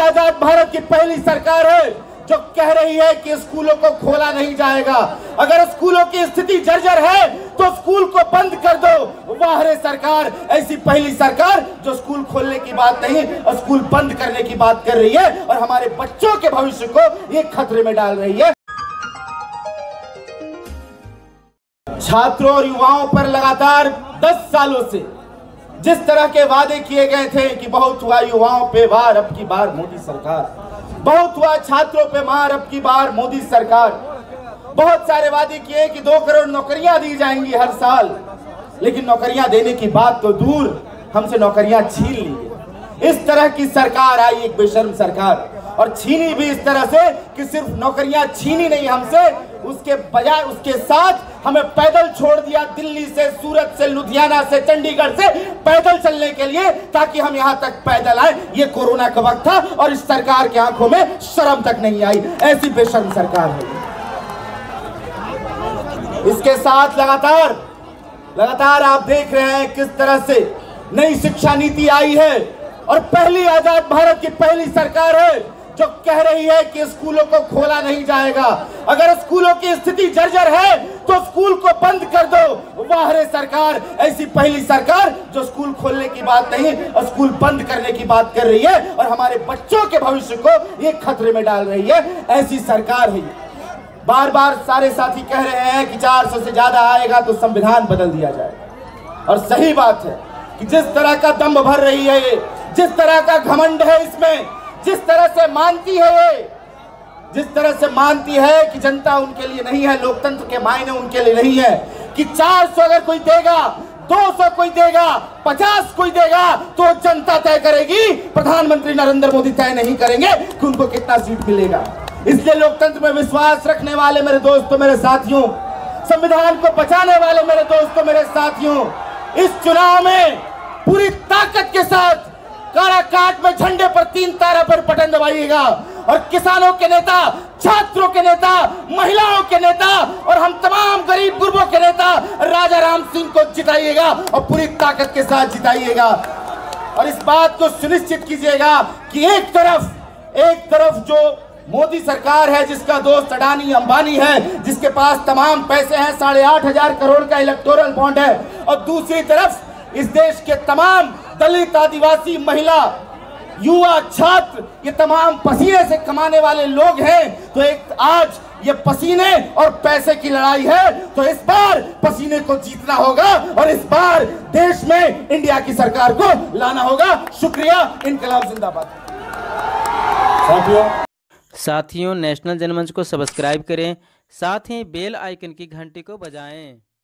आजाद भारत की पहली सरकार है जो कह रही है कि स्कूलों को खोला नहीं जाएगा। अगर स्कूलों की स्थिति जर्जर है तो स्कूल को बंद कर दो। वाह रे सरकार, ऐसी पहली सरकार जो स्कूल खोलने की बात नहीं, स्कूल बंद करने की बात कर रही है और हमारे बच्चों के भविष्य को ये खतरे में डाल रही है। छात्रों और युवाओं पर लगातार 10 सालों से जिस तरह के वादे किए गए थे कि बहुत हुआ युवाओं पे वार, अब की बार मोदी सरकार, बहुत हुआ छात्रों पे मार, अब की बार मोदी सरकार, बहुत सारे वादे किए कि 2 करोड़ नौकरियां दी जाएंगी हर साल, लेकिन नौकरियां देने की बात तो दूर, हमसे नौकरियां छीन ली गई। इस तरह की सरकार आई, एक बेशर्म सरकार, और छीनी भी इस तरह से कि सिर्फ नौकरियां छीनी नहीं हमसे, उसके बजाय उसके साथ हमें पैदल छोड़ दिया दिल्ली से, सूरत से, लुधियाना से, चंडीगढ़ से पैदल चलने के लिए, ताकि हम यहां तक पैदल आए। ये कोरोना का वक्त था और इस सरकार की आंखों में शर्म तक नहीं आई। ऐसी बेशर्म सरकार है। इसके साथ लगातार आप देख रहे हैं किस तरह से नई शिक्षा नीति आई है और पहली आजाद भारत की पहली सरकार है जो कह रही है कि स्कूलों को खोला नहीं जाएगा। अगर स्कूलों की स्थिति जर्जर है तो स्कूल को बंद कर दो। वाह रे सरकार, ऐसी पहली सरकार जो स्कूल खोलने की बात नहीं, स्कूल बंद करने की बात कर रही है और हमारे बच्चों के भविष्य को ये खतरे में डाल रही है। ऐसी सरकार है। बार बार सारे साथी कह रहे हैं कि 400 से ज्यादा आएगा तो संविधान बदल दिया जाएगा, और सही बात है कि जिस तरह का दम भर रही है ये, जिस तरह का घमंड है इसमें, जिस तरह से मानती है ये, जिस तरह से मानती है कि जनता उनके लिए नहीं है, लोकतंत्र के मायने उनके लिए नहीं है, कि 400 अगर कोई देगा, 200 कोई देगा, 50 कोई देगा, तो जनता तय करेगी। प्रधानमंत्री नरेंद्र मोदी तय नहीं करेंगे कि उनको कितना सीट मिलेगा। इसलिए लोकतंत्र में विश्वास रखने वाले मेरे दोस्तों, मेरे साथियों, संविधान को बचाने वाले मेरे दोस्तों, मेरे साथियों, इस चुनाव में पूरी ताकत के साथ काराकाट में झंडे पर 3 तारा पर बटन दबाइएगा और किसानों के नेता, छात्रों के नेता, महिलाओं के नेता और हम तमाम गरीब गुरबों के नेता राजा राम सिंह को जिताइएगा और पूरी ताकत के साथ जिताइएगा। और इस बात को सुनिश्चित कीजिएगा कि एक तरफ जो मोदी सरकार है, जिसका दोस्त अडानी अंबानी है, जिसके पास तमाम पैसे हैं, 8,500 करोड़ का इलेक्टोरल बॉन्ड है, और दूसरी तरफ इस देश के तमाम दलित, आदिवासी, महिला, युवा, छात्र, ये तमाम पसीने से कमाने वाले लोग हैं। तो एक आज ये पसीने और पैसे की लड़ाई है, तो इस बार पसीने को जीतना होगा और इस बार देश में इंडिया की सरकार को लाना होगा। शुक्रिया। इनकलाब जिंदाबाद। साथियों, नेशनल जनमंच को सब्सक्राइब करें, साथ ही बेल आइकन की घंटी को बजाएं।